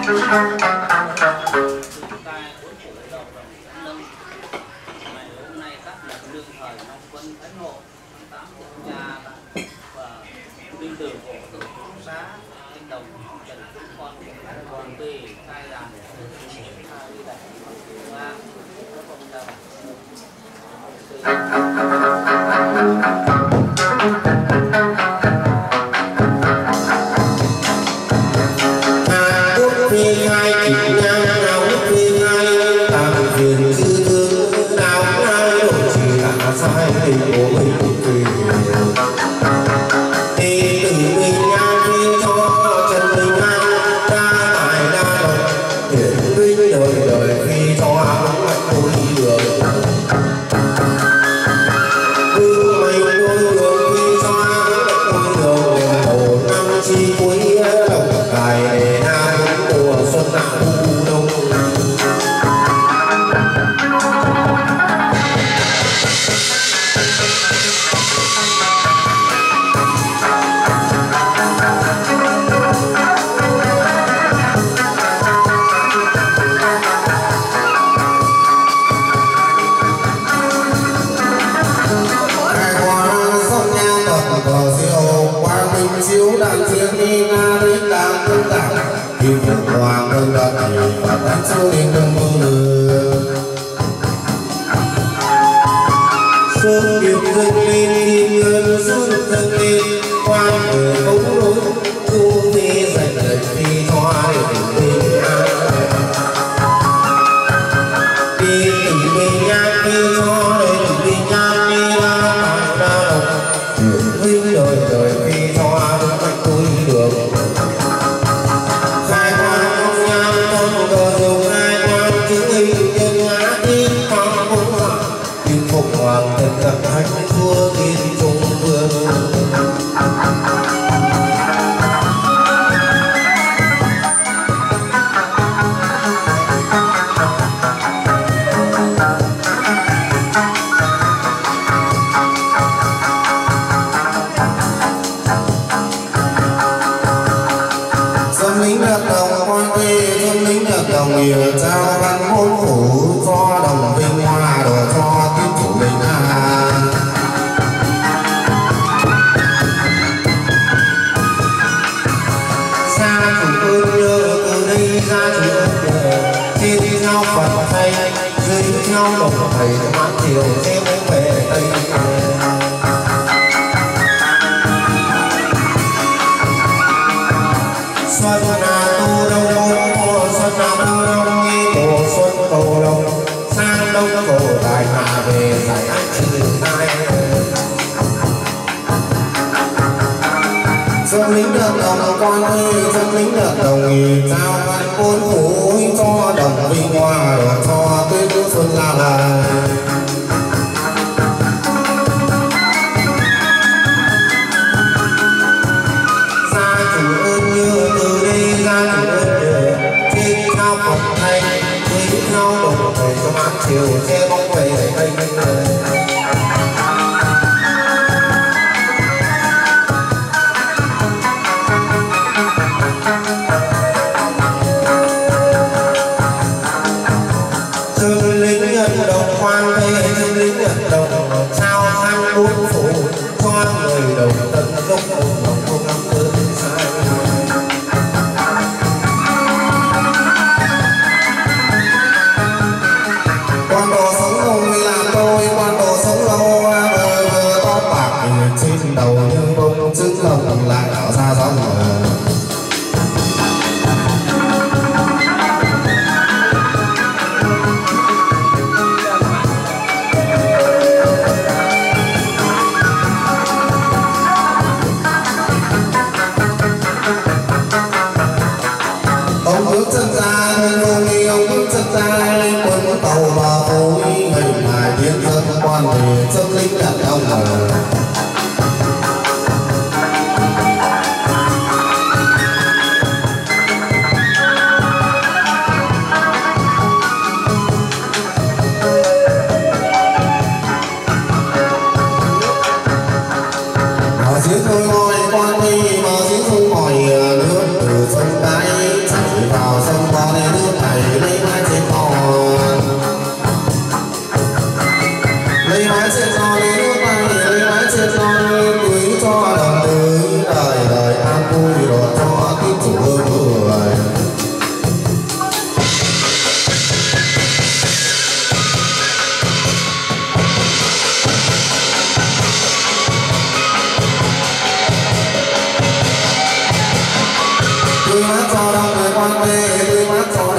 Hãy subscribe cho kênh Ghiền Mì Gõ để không bỏ lỡ những video hấp dẫn.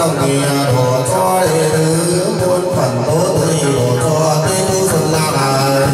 đồng thì đổ cho đệ tử muôn phần tốt thì đổ cho tế tu xuân la lại.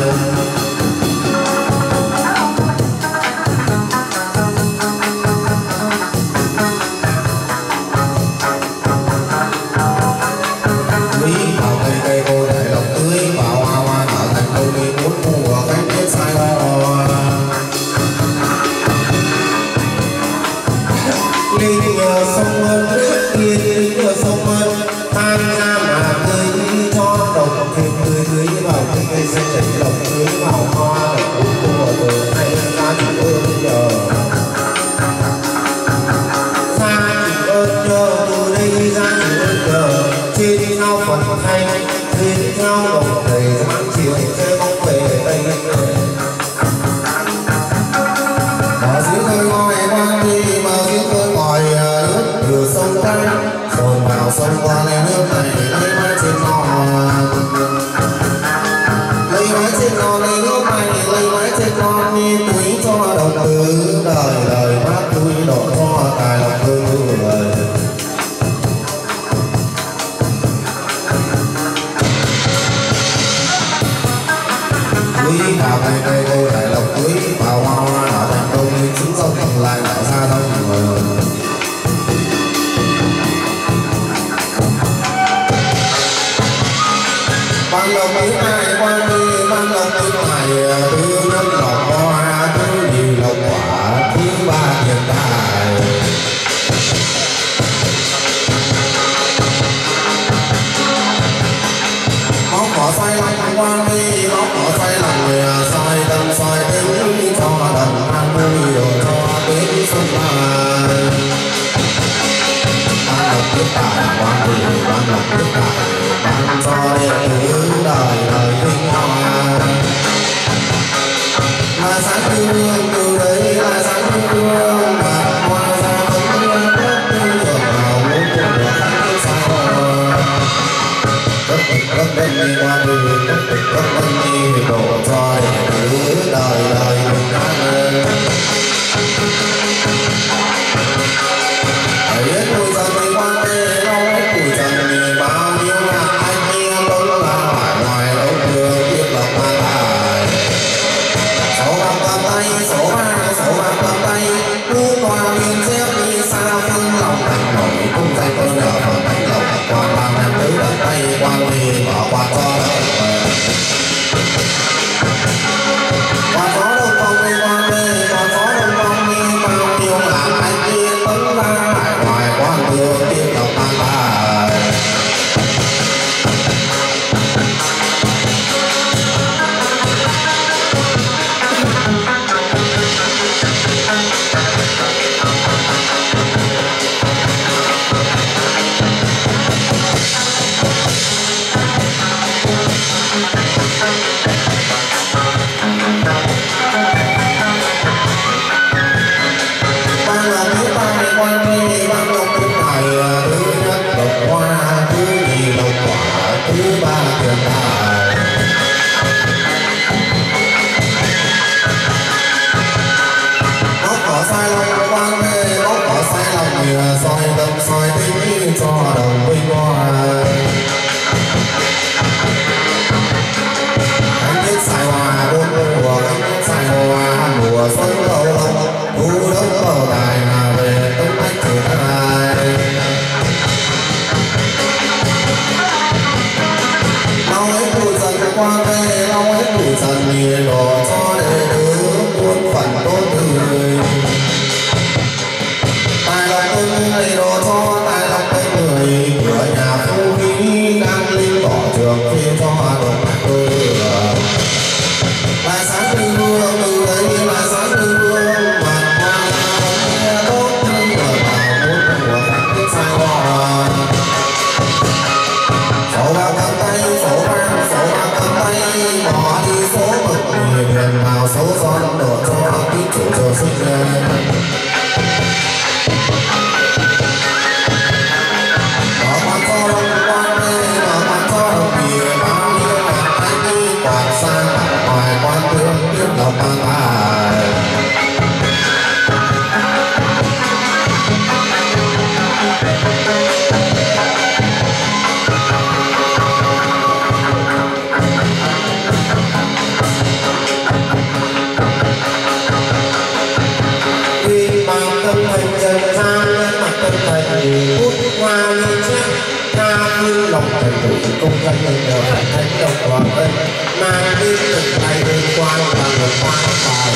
Sông qua lên nước này lấy mái trên non, lấy mái trên non lấy nước này lấy mái trên non đi túi cho đồng tử đời đời bát túi độ cho tài lòng thương người. Túi vào cây cây cô đại lộc túi vào hoa hoa đỏ thành công trứng sông lại lại ra thông người. Ban lộc thứ hai quan đi ban lộc thứ hai thứ năm lộc hoa thứ nhì lộc quả thứ ba tiền tài. Móc cỏ xoay lăng quan đi móc cỏ xoay lăng người xoay tâm xoay tính cho đồng ăn vui đồ cho đến xuân lai. Ban lộc thứ tài quan đi ban lộc thứ tài ban cho đệ tử đời đời vinh hoa. Là sáng tư hương từ đấy là sáng tư hương mà hoa ra vẫn tốt tư hưởng vào muốn cùng được khánh sao. Rất bên đi qua đường rất bên đi đổ cho đệ tử đời đời vinh hoa. Biết vui dần đi quan tê lâu hết vui dần thì bao nhiêu là anh em đâu là phải ngoài đâu đường tiếp lộc mang lại. Số bạc cầm tay số bạc cầm tay cứ qua biên xếp đi xa phân lòng thành nổi cung tay tôi nhờ phần thành lộc qua bàn em tứ đặt tay quan thì bỏ qua cho qua gió đông phong đi qua đây qua gió đông phong đi bao nhiêu là anh em tấn ra lại ngoài quan đường tiếp lộc mang lại. Soi tâm soi tính cho đồng vinh hoa. Anh biết xài hòa bốn mùa anh biết xài hòa mùa xuân đầu lộc thu đông bầu tài mà về tông anh thử tài. Lau hết bụi dần qua đây lau hết bụi dần nhiệt độ cho đệ tử muôn phần tốt người. Tài lộc ưng đầy đồ cho tài lộc ưng người cửa nhà phú khí đang linh tỏ trường khi cho đồng tư. Là sáng tư hương từ đấy là sáng tư tử công dân đều phải thánh độc hoàng ân mang đi từng ngày đến quan và người quan tài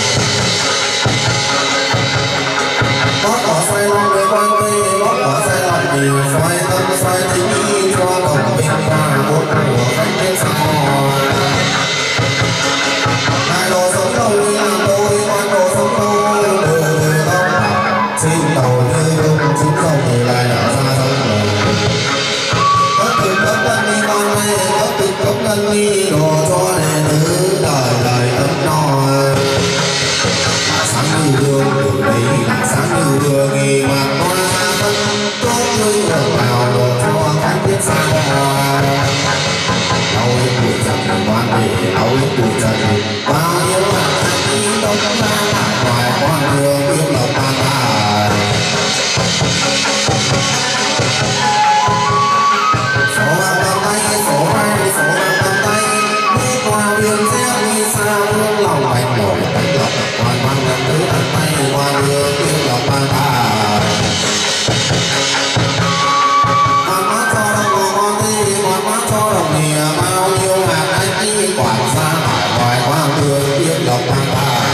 bóp bỏ xoay lon người quan tây bóp bỏ xoay lon vì xoay tâm xoay tính cho đồng bình hòa một của khách đến sao hai đồ sống đâu làm đôi con đồ sống đâu đời không xin đầu như không chúng không thì lại đảo ra sông có từng cấp lân đi con này có từng cấp lân đi đồ cho đệ nữ đời đời ấm nòi sáng như đường từ đây là sáng như đường nghỉ mà con ra thân tốt như đường nào đồ cho khách biết xa hoa đau hết tuổi trần quan để đau hết tuổi trần bao nhiêu là đi đông ra ngoài con đường biết lộc ta tài số bàn tay số hai số bàn tay đi qua đường xe đi xa hương lòng bạch nổi bạch lộc hoàn mang lần thứ bàn tay qua đường biết lộc ta tài hoàn mắt cho đồng con đi hoàn mắt cho đồng nghìa bao nhiêu hạt anh đi quản ra hải ngoài qua đường biết lộc ta tài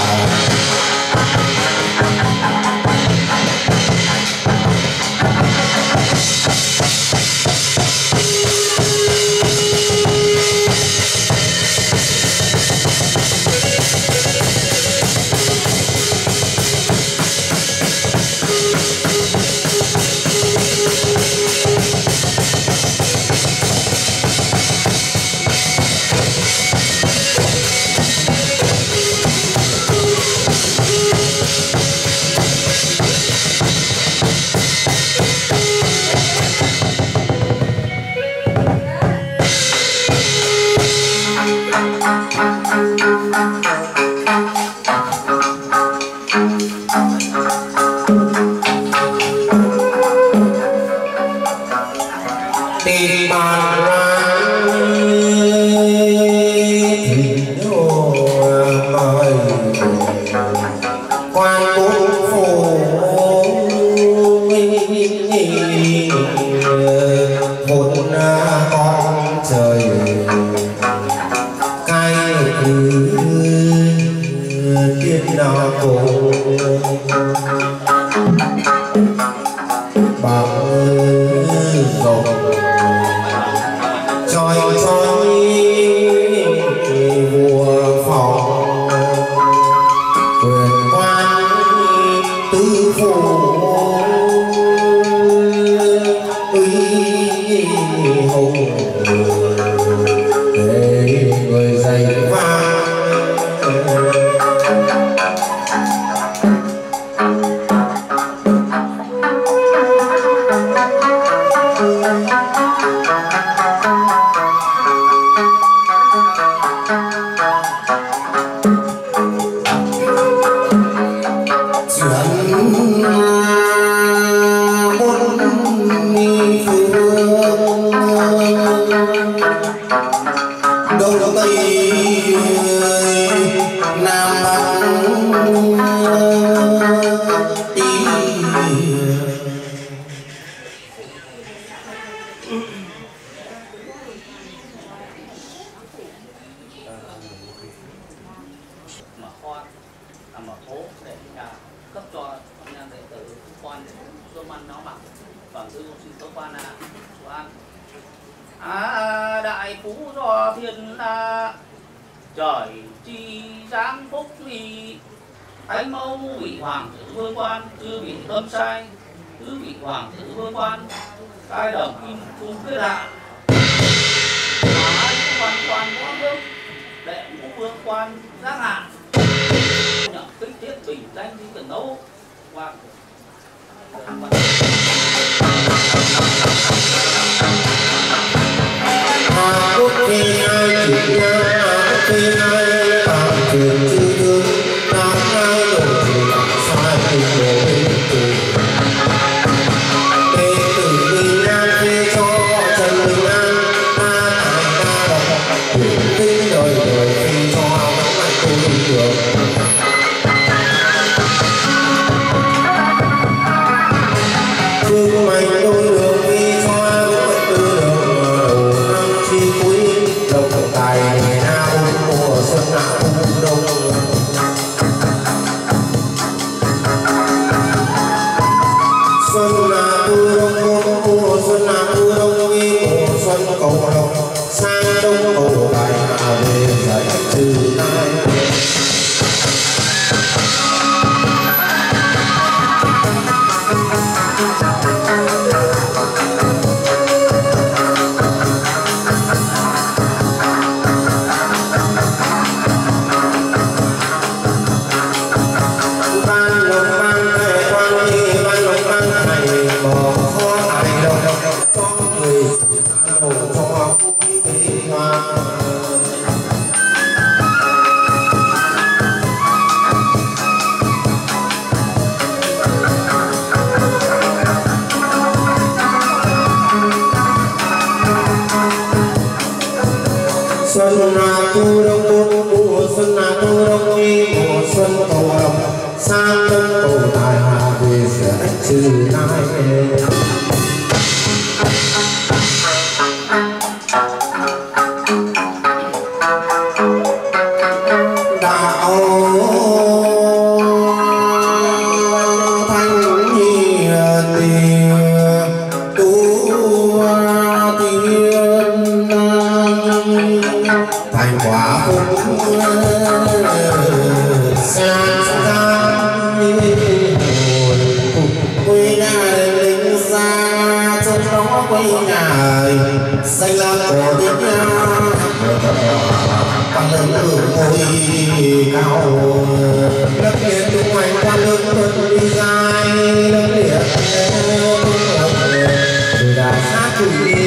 đại phú do thiên la trời chi giáng phúc vì thánh mẫu vị hoàng tử vương quan chư vị tâm sai tứ vị hoàng tử vương quan cai đồng kim cung kết hạ hai quan quan võ nước đệ ngũ vương quan giác hạ nhận kích thiết bình danh di cần đấu hoàng quốc kỳ ai chỉ nhớ quốc kỳ ai tạo trường chư thương tám ai lộ trình sai tình đồ hình từ tê tử bình an phê cho trần bình an ta tài ta đọc quyền kinh đời đời khi cho các bạn tôi bình thường xuân thu đông mùa xuân thu đông mùa xuân cầu đồng sang đông cầu tài về sẽ trừ nai thành quả phúc quê nhà lính xa trong đó quê nhà xanh lá cổ tiếng nha bằng lớn ở ngôi cao đất liền tung hoành qua nước tuần đi dài đất liền từ đà sát chủ